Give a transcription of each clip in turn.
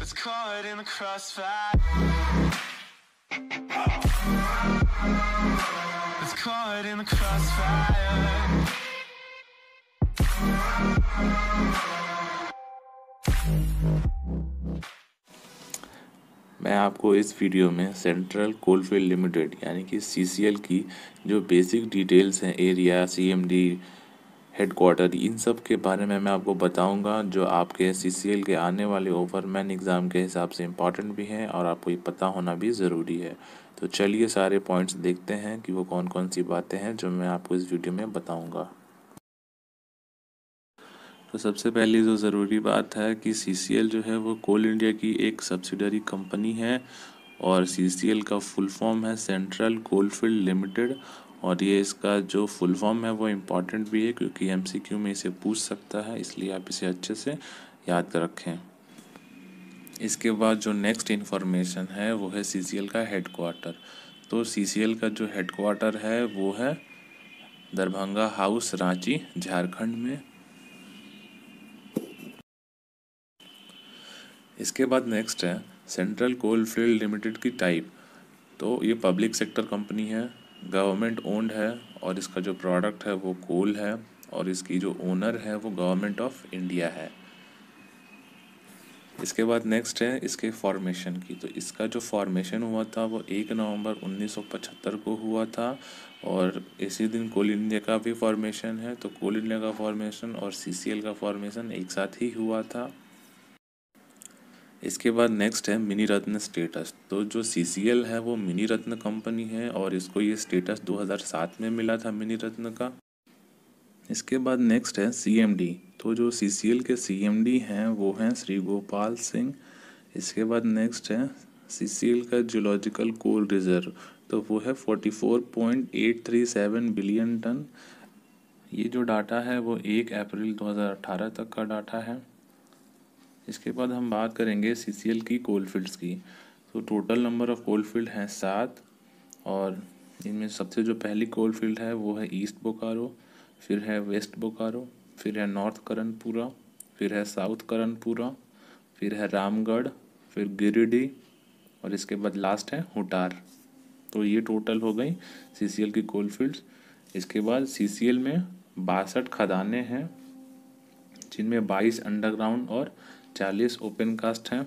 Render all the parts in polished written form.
It's caught in the crossfire. It's caught in the crossfire. मैं आपको इस video में सेंट्रल कोलफील्ड लिमिटेड यानी कि सीसीएल की जो बेसिक डिटेल्स हैं, एरिया, सीएमडी, हेडक्वार्टर, इन सब के बारे में मैं आपको बताऊंगा, जो आपके सीसीएल के आने वाले ओवरमैन एग्ज़ाम के हिसाब से इम्पॉर्टेंट भी हैं और आपको ये पता होना भी ज़रूरी है। तो चलिए सारे पॉइंट्स देखते हैं कि वो कौन कौन सी बातें हैं जो मैं आपको इस वीडियो में बताऊँगा। तो सबसे पहली जो ज़रूरी बात है कि सीसीएल जो है वो कोल इंडिया की एक सब्सिडरी कंपनी है और सीसीएल का फुल फॉर्म है सेंट्रल कोलफील्ड लिमिटेड। और ये इसका जो फुल फॉर्म है वो इम्पॉर्टेंट भी है क्योंकि एमसीक्यू में इसे पूछ सकता है, इसलिए आप इसे अच्छे से याद रखें। इसके बाद जो नेक्स्ट इन्फॉर्मेशन है वो है सीसीएल का हेडक्वार्टर। तो सीसीएल का जो हेडक्वार्टर है वो है दरभंगा हाउस, रांची, झारखंड में। इसके बाद नेक्स्ट है सेंट्रल कोलफील्ड लिमिटेड की टाइप। तो ये पब्लिक सेक्टर कंपनी है, गवर्नमेंट ओन्ड है और इसका जो प्रोडक्ट है वो कोल है और इसकी जो ओनर है वो गवर्नमेंट ऑफ इंडिया है। इसके बाद नेक्स्ट है इसके फॉर्मेशन की। तो इसका जो फॉर्मेशन हुआ था वो 1 नवंबर 1975 को हुआ था और इसी दिन कोल इंडिया का भी फॉर्मेशन है। तो कोल इंडिया का फॉर्मेशन और सीसीएल का फॉर्मेशन एक साथ ही हुआ था। इसके बाद नेक्स्ट है मिनी रत्न स्टेटस। तो जो सीसीएल है वो मिनी रत्न कंपनी है और इसको ये स्टेटस 2007 में मिला था मिनी रत्न का। इसके बाद नेक्स्ट है सीएमडी। तो जो सीसीएल के सीएमडी हैं वो हैं श्री गोपाल सिंह। इसके बाद नेक्स्ट है सीसीएल का जियोलॉजिकल कोल रिजर्व। तो वो है 44.837 बिलियन टन। ये जो डाटा है वो 1 अप्रैल 2018 तक का डाटा है। इसके बाद हम बात करेंगे सीसीएल की कोलफील्ड्स की। तो टोटल नंबर ऑफ कोलफील्ड हैं 7 और इनमें सबसे जो पहली कोलफील्ड है वो है ईस्ट बोकारो, फिर है वेस्ट बोकारो, फिर है नॉर्थ करणपुरा, फिर है साउथ करणपुरा, फिर है रामगढ़, फिर गिरिडीह और इसके बाद लास्ट है हुटार। तो ये टोटल हो गई सीसीएल की कोलफील्ड्स। इसके बाद सीसीएल में 62 खदानें हैं जिनमें 22 अंडरग्राउंड और 40 ओपन कास्ट हैं।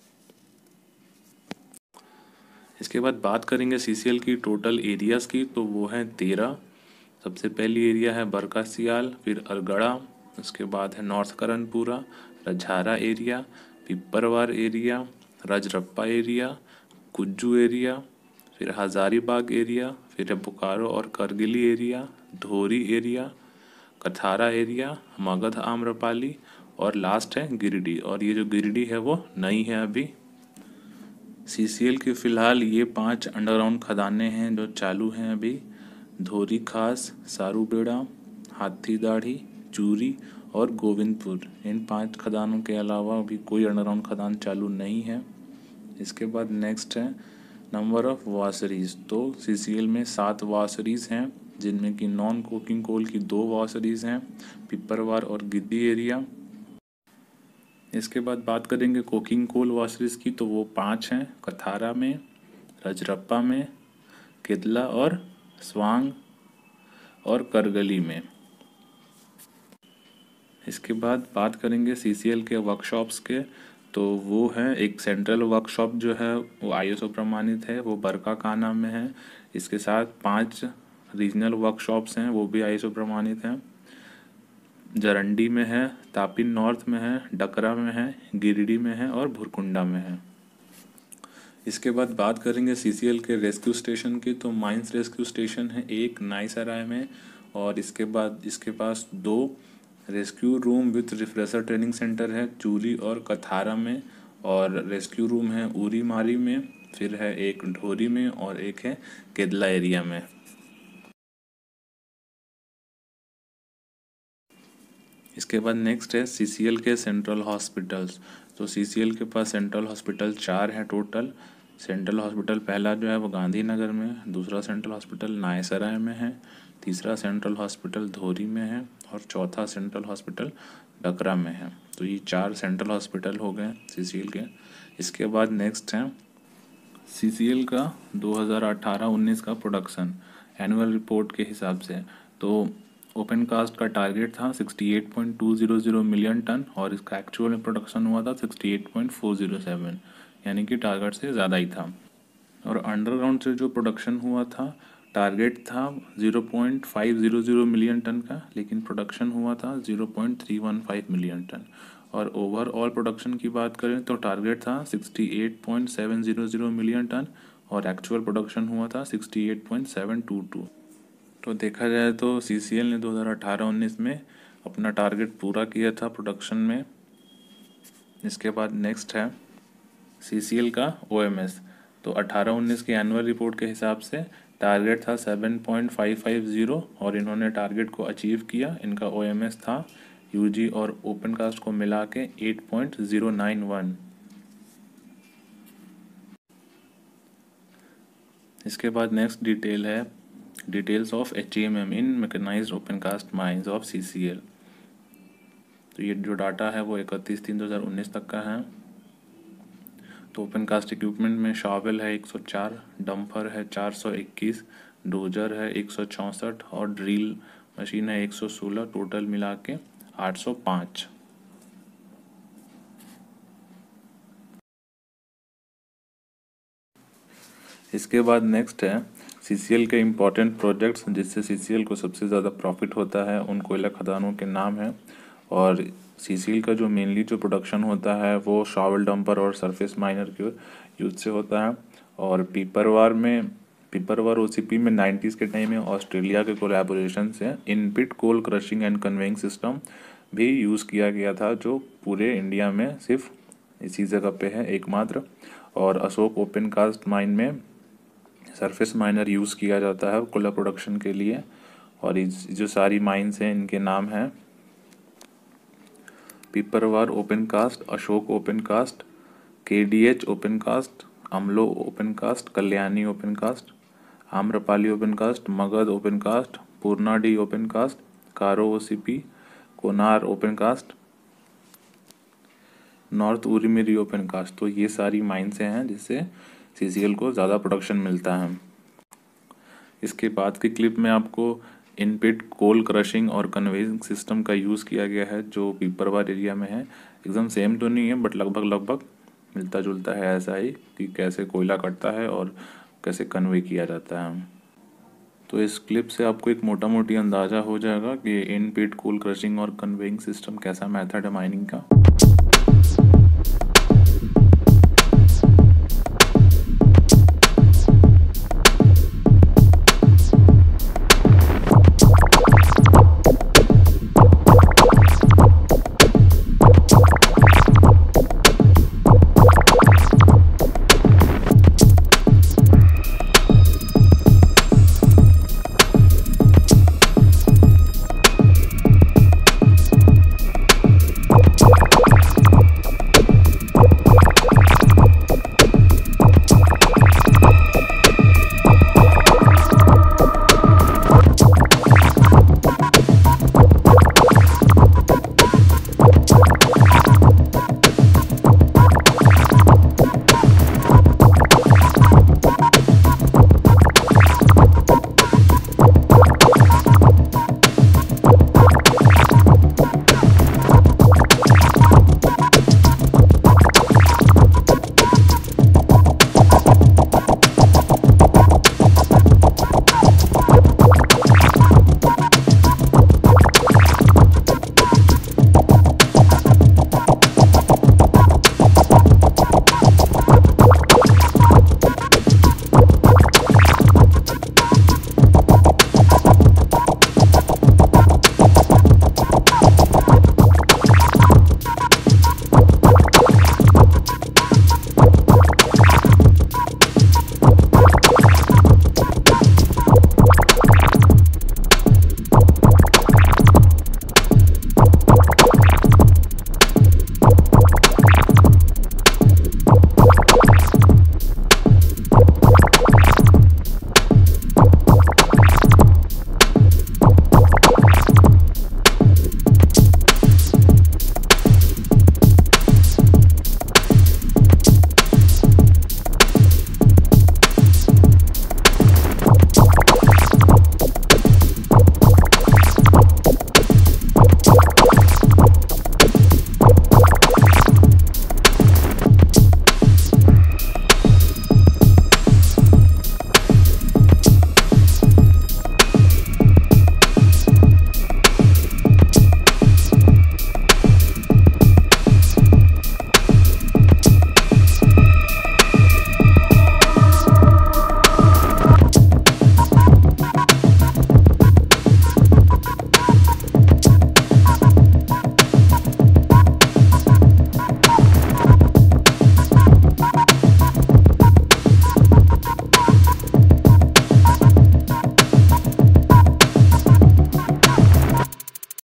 इसके बाद बात करेंगे सीसीएल की टोटल एरियाज की। तो वो हैं 13। सबसे पहली एरिया है बरकासियाल, फिर अरगड़ा, उसके बाद है north Karanpura, Rajhara area, Piparwar area, Rajrappa area, Kujju area, फिर हजारीबाग एरिया, फिर है बोकारो और Kargali area, Dhori area, Kathara area, Magadh Amrapali और लास्ट है गिरिडीह। और ये जो गिरिडीह है वो नई है अभी। सीसीएल के फ़िलहाल ये 5 अंडरग्राउंड खदानें हैं जो चालू हैं अभी। धोरी खास, सारूबेड़ा, हाथी दाढ़ी, चूरी और गोविंदपुर। इन 5 खदानों के अलावा अभी कोई अंडरग्राउंड खदान चालू नहीं है। इसके बाद नेक्स्ट है नंबर ऑफ वाशरीज। तो सीसीएल में 7 वाशरीज हैं जिनमें कि नॉन कोकिंग कोल की 2 वाशरीज हैं, पिपरवार और गिद्दी एरिया। इसके बाद बात करेंगे कोकिंग कोल वाशरीज की। तो वो 5 हैं, कथारा में, रजरप्पा में, केदला और स्वांग और करगली में। इसके बाद बात करेंगे सीसीएल के वर्कशॉप्स के। तो वो है एक सेंट्रल वर्कशॉप जो है वो आईएसओ प्रमाणित है, वो बरकाकाना में है। इसके साथ 5 रीजनल वर्कशॉप्स हैं, वो भी आईएसओ प्रमाणित हैं। जरंडी में है, तापिन नॉर्थ में है, डकरा में है, गिरिडीह में है और भुरकुंडा में है। इसके बाद बात करेंगे सीसीएल के रेस्क्यू स्टेशन की। तो माइंस रेस्क्यू स्टेशन है एक नाईसराय में और इसके बाद इसके पास 2 rescue room with refresher training centre है चूरी और कथारा में, और रेस्क्यू रूम है उरी मारी में, फिर है एक ढोरी में और एक है केदला एरिया में। इसके बाद नेक्स्ट है सीसीएल के सेंट्रल हॉस्पिटल्स। तो सीसीएल के पास सेंट्रल हॉस्पिटल 4 हैं टोटल। सेंट्रल हॉस्पिटल पहला जो है वो गांधीनगर में, दूसरा सेंट्रल हॉस्पिटल नायसराय में है, तीसरा सेंट्रल हॉस्पिटल धोरी में है और चौथा सेंट्रल हॉस्पिटल डकरा में है। तो ये 4 सेंट्रल हॉस्पिटल हो गए CCL के। इसके बाद नेक्स्ट है CCL का 2018-19 का प्रोडक्शन एनुअल रिपोर्ट के हिसाब से। तो ओपन कास्ट का टारगेट था 68.200 मिलियन टन और इसका एक्चुअल में प्रोडक्शन हुआ था 68.407, यानी कि टारगेट से ज़्यादा ही था। और अंडरग्राउंड से जो प्रोडक्शन हुआ था टारगेट था 0.500 मिलियन टन का, लेकिन प्रोडक्शन हुआ था 0.315 मिलियन टन। और ओवरऑल प्रोडक्शन की बात करें तो टारगेट था 68.700 मिलियन टन और एक्चुअल प्रोडक्शन हुआ था 68.722। तो देखा जाए तो CCL ने 2018-19 में अपना टारगेट पूरा किया था प्रोडक्शन में। इसके बाद नेक्स्ट है CCL का OMS। तो 18-19 की एनुअल रिपोर्ट के हिसाब से टारगेट था 7.550 और इन्होंने टारगेट को अचीव किया। इनका OMS था UG और ओपन कास्ट को मिला के 8.091। इसके बाद नेक्स्ट डिटेल है details of HEMM in mechanised open cast mines of CCL। तो ये जो डाटा है वो 31/3/2019 तक का है। तो ओपन कास्ट इक्विपमेंट में शॉवेल है 104, डंपर है 421, डोजर है 164 और ड्रिल मशीन है 116, टोटल मिला के 805। इसके बाद नेक्स्ट है CCL के इम्पोर्टेंट प्रोजेक्ट्स जिससे CCL को सबसे ज़्यादा प्रॉफिट होता है उन कोयला खदानों के नाम है। और CCL का जो मेनली जो प्रोडक्शन होता है वो शॉवेल डंपर और सरफेस माइनर के यूज से होता है। और पिपरवार OCP में 90s के टाइम में ऑस्ट्रेलिया के कोलैबोरेशन से inpit coal crushing and conveying system भी यूज़ किया गया था, जो पूरे इंडिया में सिर्फ इसी जगह पे है एकमात्र। और अशोक ओपन कास्ट माइन में सरफेस माइनर यूज़ किया जाता है कोयला प्रोडक्शन के लिए। और जो सारी माइंस हैं इनके नाम हैं Piparwar open cast, Ashok open cast, KDH open cast, Amlo open cast, Kalyani open cast, Amrapali open cast, Magadh open cast, Purnadih open cast, Karo OCP, Konar open cast, north Urimari open cast. तो ये सारी माइंस हैं जिससे CCL को ज़्यादा प्रोडक्शन मिलता है। इसके बाद की क्लिप में आपको इनपिट कोल क्रशिंग और कन्वेइंग सिस्टम का यूज़ किया गया है जो पिपरवार एरिया में है। एकदम सेम तो नहीं है बट लगभग मिलता जुलता है ऐसा ही कि कैसे कोयला कटता है और कैसे कन्वे किया जाता है। तो इस क्लिप से आपको एक मोटा मोटी अंदाज़ा हो जाएगा कि इनपिट कोल क्रशिंग और कन्वेइंग सिस्टम कैसा मेथड है माइनिंग का।